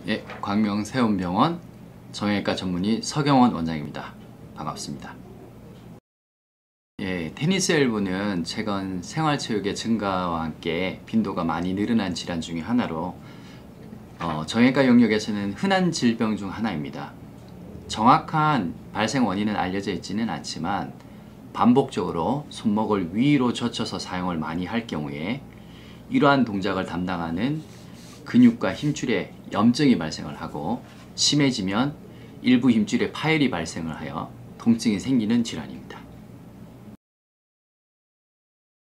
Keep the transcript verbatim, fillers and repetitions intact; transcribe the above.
예, 광명세운병원 정형외과 전문의 서경원 원장입니다. 반갑습니다. 예, 테니스 엘보는 최근 생활체육의 증가와 함께 빈도가 많이 늘어난 질환 중의 하나로 어, 정형외과 영역에서는 흔한 질병 중 하나입니다. 정확한 발생 원인은 알려져 있지는 않지만 반복적으로 손목을 위로 젖혀서 사용을 많이 할 경우에 이러한 동작을 담당하는 근육과 힘줄에 염증이 발생을 하고 심해지면 일부 힘줄에 파열이 발생을 하여 통증이 생기는 질환입니다.